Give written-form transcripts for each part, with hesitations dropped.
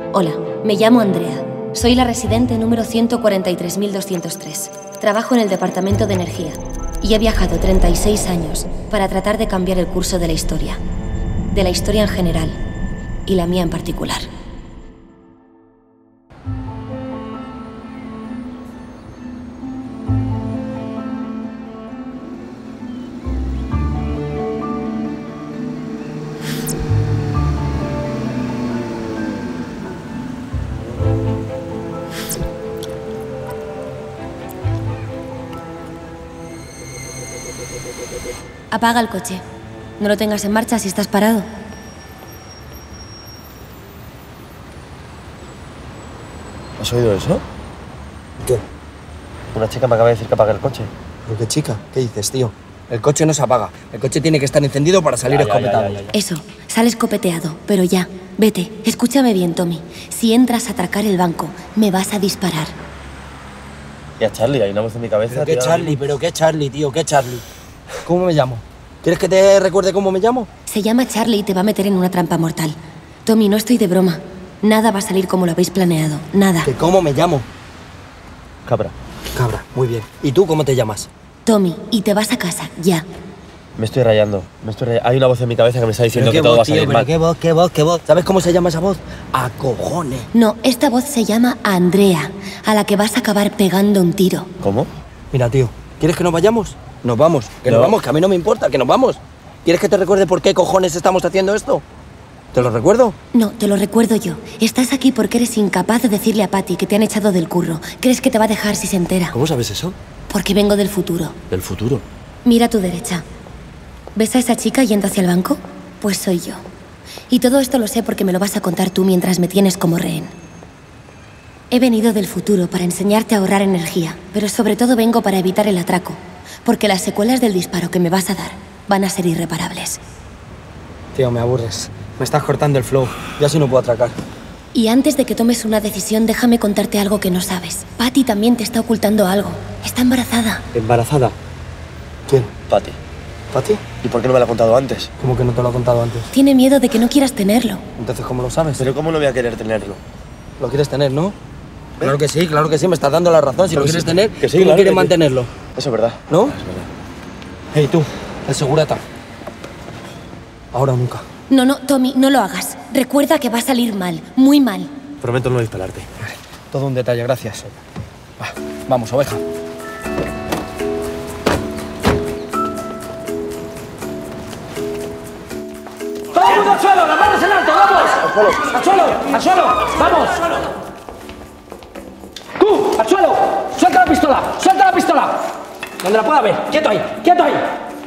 Hola, me llamo Andrea. Soy la residente número 143.203. Trabajo en el Departamento de Energía y he viajado 36 años para tratar de cambiar el curso de la historia. De la historia en general y la mía en particular. Apaga el coche. No lo tengas en marcha si estás parado. ¿Has oído eso? ¿Qué? Una chica me acaba de decir que apague el coche. ¿Pero qué chica? ¿Qué dices, tío? El coche no se apaga. El coche tiene que estar encendido para salir escopetado. Eso, sale escopeteado, pero ya. Vete. Escúchame bien, Tommy. Si entras a atracar el banco, me vas a disparar. Y a Charlie, hay una voz en mi cabeza. ¿Pero qué Charlie? ¿Pero qué Charlie, tío? ¿Qué Charlie? ¿Cómo me llamo? ¿Quieres que te recuerde cómo me llamo? Se llama Charlie y te va a meter en una trampa mortal. Tommy, no estoy de broma. Nada va a salir como lo habéis planeado. Nada. ¿Que cómo me llamo? Cabra. Cabra, muy bien. ¿Y tú cómo te llamas? Tommy, y te vas a casa, ya. Me estoy rayando. Hay una voz en mi cabeza que me está diciendo que todo va a salir mal. ¿Qué voz, qué voz, qué voz? ¿Sabes cómo se llama esa voz? ¡A cojones! No, esta voz se llama Andrea, a la que vas a acabar pegando un tiro. ¿Cómo? Mira, tío, ¿quieres que nos vayamos? Nos vamos, que nos vamos, que a mí no me importa, que nos vamos. ¿Quieres que te recuerde por qué cojones estamos haciendo esto? ¿Te lo recuerdo? No, te lo recuerdo yo. Estás aquí porque eres incapaz de decirle a Patty que te han echado del curro. ¿Crees que te va a dejar si se entera? ¿Cómo sabes eso? Porque vengo del futuro. ¿Del futuro? Mira a tu derecha. ¿Ves a esa chica yendo hacia el banco? Pues soy yo. Y todo esto lo sé porque me lo vas a contar tú mientras me tienes como rehén. He venido del futuro para enseñarte a ahorrar energía, pero sobre todo vengo para evitar el atraco, porque las secuelas del disparo que me vas a dar van a ser irreparables. Tío, me aburres. Me estás cortando el flow. Ya sí no puedo atracar. Y antes de que tomes una decisión, déjame contarte algo que no sabes. Patty también te está ocultando algo. Está embarazada. ¿Embarazada? ¿Quién? Patty. ¿Patty? ¿Y por qué no me lo ha contado antes? ¿Cómo que no te lo he contado antes? Tiene miedo de que no quieras tenerlo. Entonces, ¿cómo lo sabes? Pero ¿cómo no voy a querer tenerlo? ¿Lo quieres tener, no? Claro que sí, me estás dando la razón. Si lo quieres tener, que sí, ¿cómo claro, quieres que mantenerlo? Eso es verdad. ¿No? Es verdad. Hey, tú, el segurata. Ahora o nunca. No, no, Tommy, no lo hagas. Recuerda que va a salir mal, muy mal. Prometo no dispararte. Vale, todo un detalle, gracias. Va, vamos, oveja. ¡Todo el mundo al suelo! ¡Las manos en alto! ¡Vamos! ¡Al suelo! ¡Al suelo! ¡Vamos! ¡Tú! ¡Al suelo! ¡Suelta la pistola! ¡Suelta la pistola! Donde la pueda ver. ¡Quieto ahí! ¡Quieto ahí!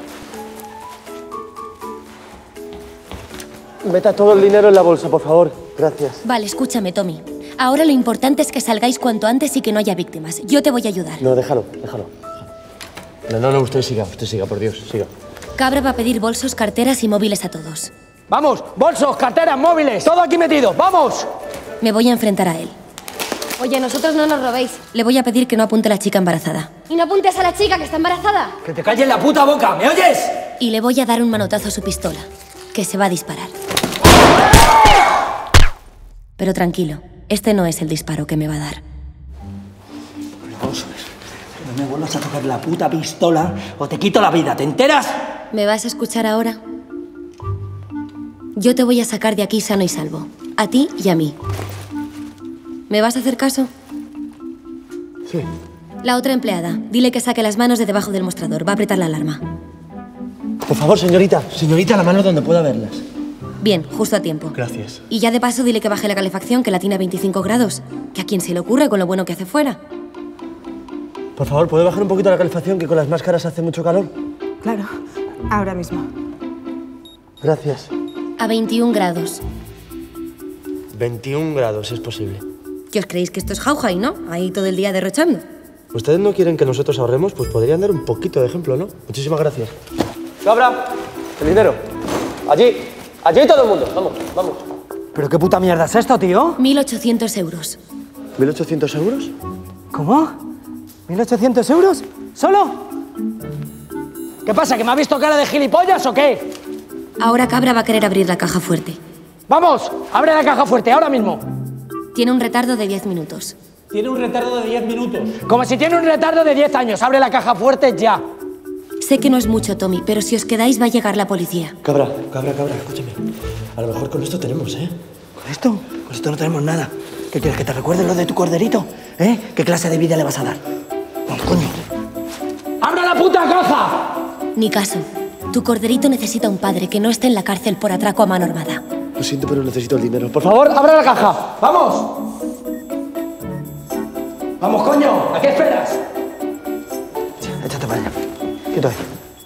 Meta todo el dinero en la bolsa, por favor. Gracias. Vale, escúchame, Tommy. Ahora lo importante es que salgáis cuanto antes y que no haya víctimas. Yo te voy a ayudar. No, déjalo. No, usted siga, por Dios, siga. Cabra va a pedir bolsos, carteras y móviles a todos. ¡Vamos! ¡Bolsos, carteras, móviles! ¡Todo aquí metido! ¡Vamos! Me voy a enfrentar a él. Oye, nosotros no nos robéis. Le voy a pedir que no apunte a la chica embarazada. Y no apuntes a la chica que está embarazada. ¡Que te calles la puta boca! ¿Me oyes? Y le voy a dar un manotazo a su pistola, que se va a disparar. Pero tranquilo, este no es el disparo que me va a dar. Vamos a ver. No me vuelvas a tocar la puta pistola o te quito la vida, ¿te enteras? ¿Me vas a escuchar ahora? Yo te voy a sacar de aquí sano y salvo. A ti y a mí. ¿Me vas a hacer caso? Sí. La otra empleada, dile que saque las manos de debajo del mostrador. Va a apretar la alarma. Por favor, señorita. Señorita, la mano donde pueda verlas. Bien, justo a tiempo. Gracias. Y ya de paso dile que baje la calefacción, que la tiene a 25 grados. Que a quién se le ocurre con lo bueno que hace fuera. Por favor, ¿puede bajar un poquito la calefacción, que con las máscaras hace mucho calor? Claro, ahora mismo. Gracias. A 21 grados. 21 grados, es posible. ¿Qué os creéis que esto es Jauja, no? Ahí todo el día derrochando. ¿Ustedes no quieren que nosotros ahorremos? Pues podrían dar un poquito de ejemplo, ¿no? Muchísimas gracias. Cabra, el dinero. Allí. Allí todo el mundo. Vamos, vamos. ¿Pero qué puta mierda es esto, tío? 1.800 euros. ¿1.800 euros? ¿Cómo? ¿1.800 euros? ¿Solo? ¿Qué pasa, que me ha visto cara de gilipollas o qué? Ahora Cabra va a querer abrir la caja fuerte. ¡Vamos! ¡Abre la caja fuerte, ahora mismo! Tiene un retardo de 10 minutos. Tiene un retardo de 10 minutos. Como si tiene un retardo de 10 años. Abre la caja fuerte ya. Sé que no es mucho, Tommy, pero si os quedáis va a llegar la policía. Cabra, escúchame. A lo mejor con esto tenemos, ¿eh? ¿Con esto? Con esto no tenemos nada. ¿Qué quieres, que te recuerde lo de tu corderito? ¿Eh? ¿Qué clase de vida le vas a dar? Vamos, coño. ¡Abra la puta caja! Ni caso. Tu corderito necesita un padre que no esté en la cárcel por atraco a mano armada. Lo siento, pero necesito el dinero. Por favor, abra la caja. ¡Vamos! ¡Vamos, coño! ¿A qué esperas? Échate para allá. Quieto ahí.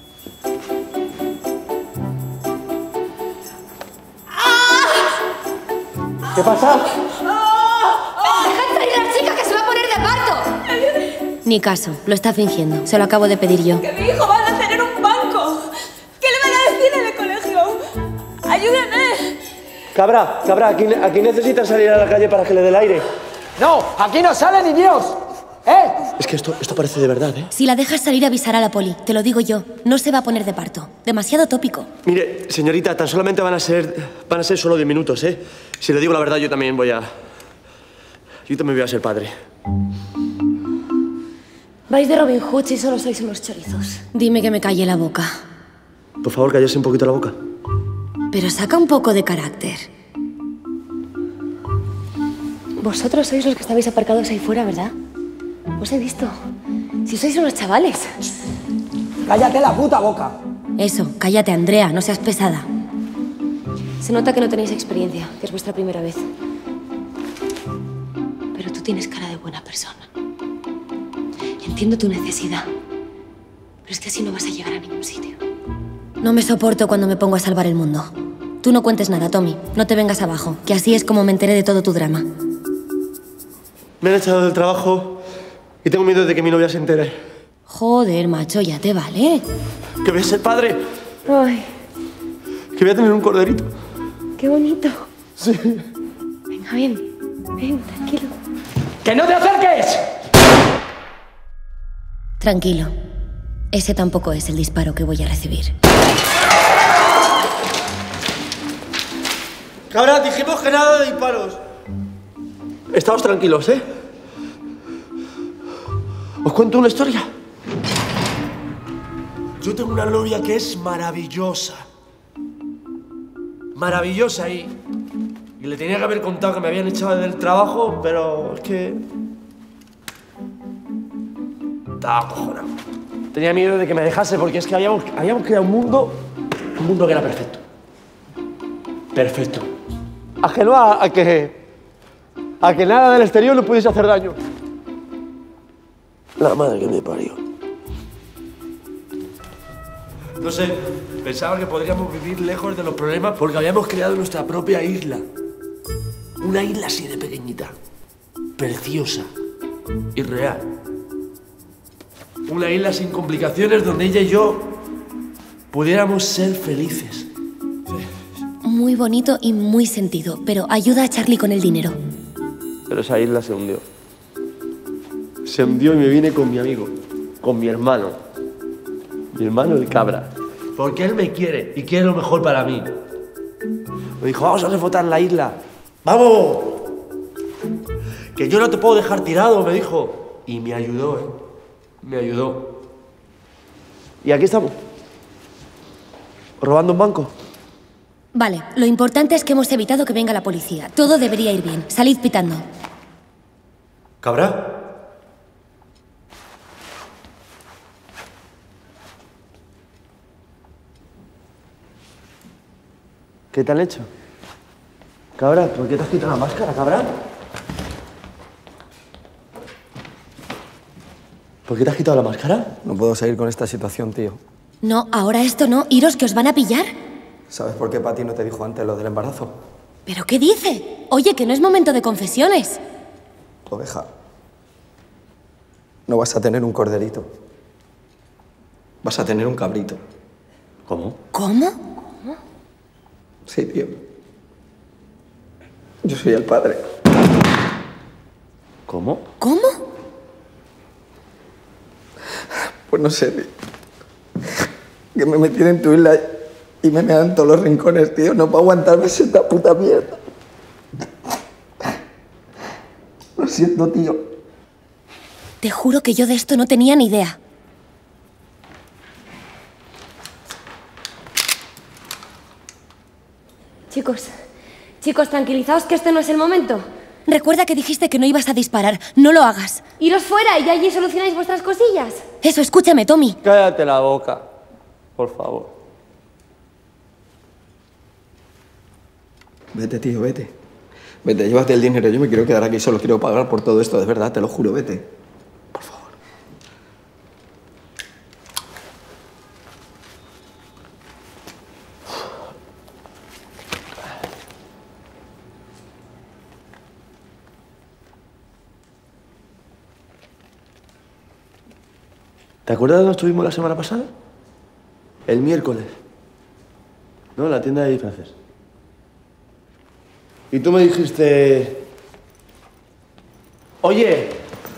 ¿Qué pasa? ¡Dejad salir a la chica que se va a poner de parto! Ni caso. Lo está fingiendo. Se lo acabo de pedir yo. Que mi hijo va a tener un banco. ¿Qué le van a decir en el colegio? ¡Ayúdenme! Cabra, aquí necesitan salir a la calle para que le dé el aire. ¡No! ¡Aquí no sale ni Dios! ¿Eh? Es que esto parece de verdad, ¿eh? Si la dejas salir, avisará a la poli. Te lo digo yo. No se va a poner de parto. Demasiado tópico. Mire, señorita, tan solamente van a ser solo 10 minutos, ¿eh? Si le digo la verdad, yo también voy a ser padre. Vais de Robin Hood y solo sois unos chorizos. Dime que me calle la boca. Por favor, cállese un poquito la boca. Pero saca un poco de carácter. Vosotros sois los que estabais aparcados ahí fuera, ¿verdad? Os he visto. Si sois unos chavales. ¡Cállate la puta boca! Eso, cállate, Andrea. No seas pesada. Se nota que no tenéis experiencia, que es vuestra primera vez. Pero tú tienes cara de buena persona. Entiendo tu necesidad. Pero es que así no vas a llegar a ningún sitio. No me soporto cuando me pongo a salvar el mundo. Tú no cuentes nada, Tommy. No te vengas abajo, que así es como me enteré de todo tu drama. Me han echado del trabajo y tengo miedo de que mi novia se entere. Joder, macho, ya te vale. Que voy a ser padre. Ay, Que voy a tener un corderito. qué bonito. Sí. Venga, ven, tranquilo. ¡Que no te acerques! Tranquilo. Ese tampoco es el disparo que voy a recibir. Cabra, dijimos que nada de disparos. Estamos tranquilos, ¿eh? ¿Os cuento una historia? Yo tengo una novia que es maravillosa. Maravillosa y le tenía que haber contado que me habían echado del trabajo, pero es que... estaba acojonado. Tenía miedo de que me dejase porque es que habíamos creado un mundo que era perfecto. Perfecto. Ajeno a que nada del exterior le pudiese hacer daño. La madre que me parió. No sé, pensaba que podríamos vivir lejos de los problemas porque habíamos creado nuestra propia isla. Una isla así de pequeñita, preciosa y real. Una isla sin complicaciones donde ella y yo pudiéramos ser felices. Muy bonito y muy sentido, pero ayuda a Charlie con el dinero. Pero esa isla se hundió. Se hundió y me vine con mi amigo, con mi hermano. Mi hermano el Cabra. Porque él me quiere y quiere lo mejor para mí. Me dijo, vamos a reflotar la isla. ¡Vamos! Que yo no te puedo dejar tirado, me dijo. Y me ayudó, ¿eh? Me ayudó. Y aquí estamos. Robando un banco. Vale, lo importante es que hemos evitado que venga la policía. Todo debería ir bien. Salid pitando. ¿Cabra? ¿Qué te han hecho? Cabra, ¿por qué te has quitado la máscara, cabra? ¿Por qué te has quitado la máscara? No puedo seguir con esta situación, tío. No, ahora esto no. Iros, que os van a pillar. ¿Sabes por qué Patty no te dijo antes lo del embarazo? ¿Pero qué dice? Oye, que no es momento de confesiones. Oveja, no vas a tener un corderito. Vas a tener un cabrito. ¿Cómo? ¿Cómo? Sí, tío. Yo soy el padre. ¿Cómo? ¿Cómo? Pues no sé, tío. Que me metí en tu isla y me dan todos los rincones, tío. No puedo aguantar más esta puta mierda. Lo siento, tío. Te juro que yo de esto no tenía ni idea. Chicos, tranquilizaos que este no es el momento. Recuerda que dijiste que no ibas a disparar. No lo hagas. Iros fuera y allí solucionáis vuestras cosillas. Eso, escúchame, Tommy. Cállate la boca, por favor. Vete, tío, vete. Vete, llévate el dinero. Yo me quiero quedar aquí, solo quiero pagar por todo esto, de verdad, te lo juro, vete. Por favor. ¿Te acuerdas de donde estuvimos la semana pasada? El miércoles. ¿No? En la tienda de disfraces. Y tú me dijiste... Oye...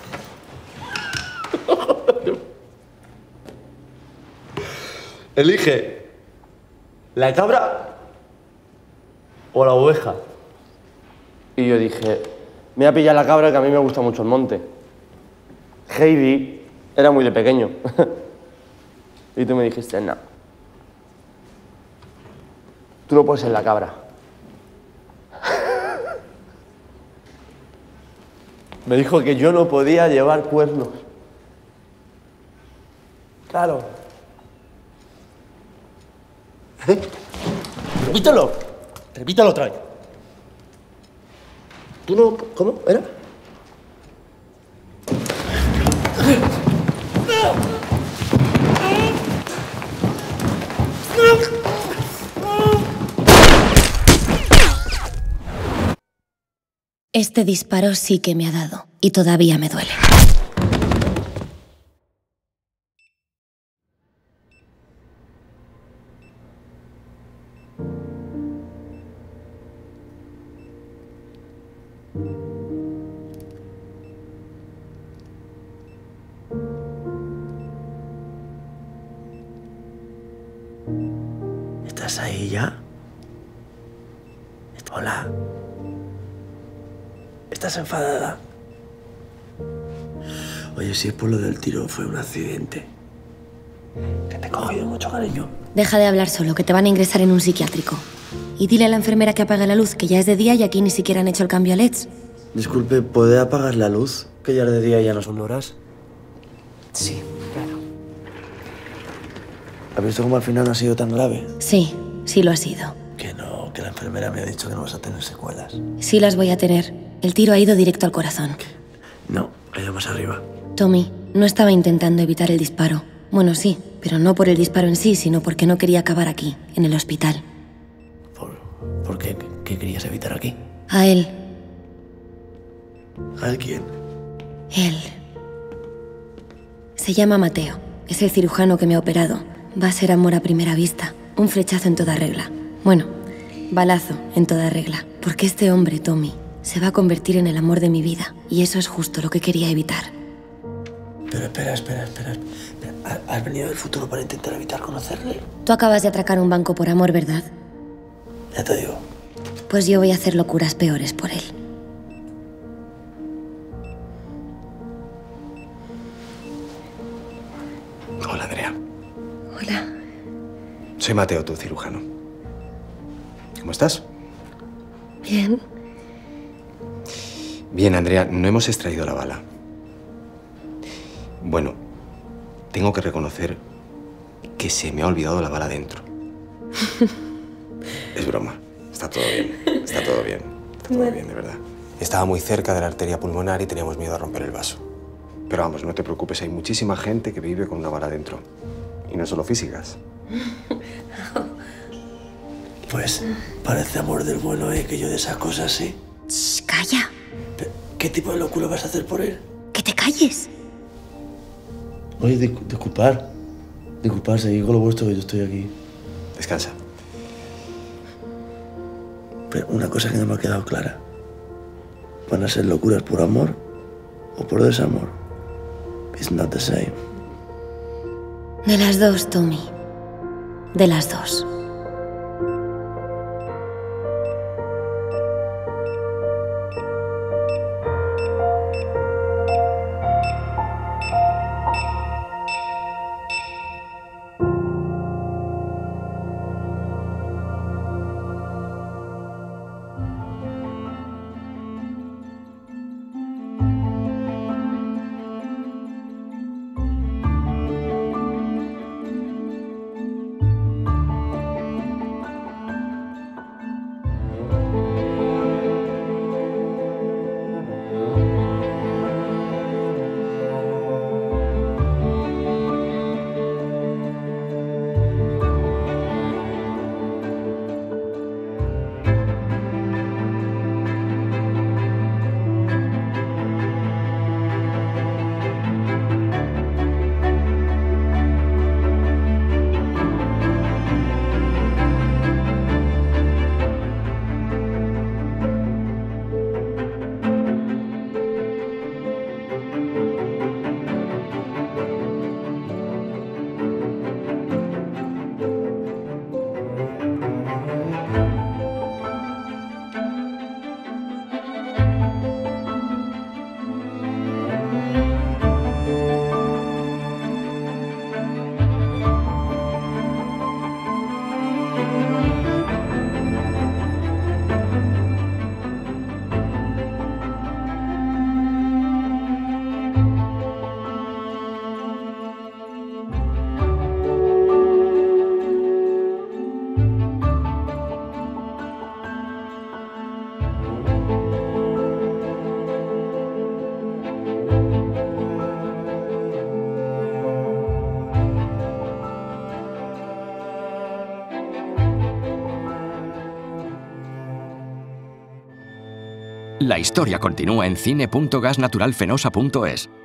Elige la cabra o la oveja. Y yo dije, me voy a pillar la cabra, que a mí me gusta mucho el monte. Heidi era muy de pequeño. Y tú me dijiste, no. Tú no puedes ser la cabra. Me dijo que yo no podía llevar cuernos. Claro. Repítelo. Repítelo otra vez. ¿Tú no...? ¿Cómo? ¿Era? Este disparo sí que me ha dado. Y todavía me duele. ¿Estás ahí ya? Hola. ¿Estás enfadada? Oye, si es por lo del tiro, fue un accidente. Que te he cogido mucho cariño. Deja de hablar solo, que te van a ingresar en un psiquiátrico. Y dile a la enfermera que apague la luz, que ya es de día y aquí ni siquiera han hecho el cambio a LEDs. Disculpe, ¿puede apagar la luz? Que ya es de día y ya no son horas. Sí, claro. ¿Has visto cómo al final no ha sido tan grave? Sí, sí lo ha sido. Que no, que la enfermera me ha dicho que no vas a tener secuelas. Sí las voy a tener. El tiro ha ido directo al corazón. No, ha ido más arriba. Tommy, no estaba intentando evitar el disparo. Bueno, sí, pero no por el disparo en sí, sino porque no quería acabar aquí, en el hospital. ¿Por qué? ¿Qué querías evitar aquí? A él. ¿A quién? Él. Se llama Mateo. Es el cirujano que me ha operado. Va a ser amor a primera vista. Un flechazo en toda regla. Bueno, balazo en toda regla. Porque este hombre, Tommy, se va a convertir en el amor de mi vida. Y eso es justo lo que quería evitar. Pero espera. ¿Has venido del futuro para intentar evitar conocerle? Tú acabas de atracar un banco por amor, ¿verdad? Ya te digo. Pues yo voy a hacer locuras peores por él. Hola, Andrea. Hola. Soy Mateo, tu cirujano. ¿Cómo estás? Bien. Bien, Andrea, no hemos extraído la bala. Bueno, tengo que reconocer que se me ha olvidado la bala dentro. Es broma. Está todo bien. Está todo bien. Está todo bien, de verdad. Estaba muy cerca de la arteria pulmonar y teníamos miedo a romper el vaso. Pero vamos, no te preocupes, hay muchísima gente que vive con una bala dentro. Y no solo físicas. Pues parece amor del bueno, que yo de esas cosas sí. Shh, calla. ¿Qué tipo de locura vas a hacer por él? Que te calles. Oye, disculpar, seguid con lo vuestro, que yo estoy aquí. Descansa. Pero una cosa que no me ha quedado clara. ¿Van a ser locuras por amor o por desamor? It's not the same. De las dos, Tommy. De las dos. La historia continúa en cine.gasnaturalfenosa.es.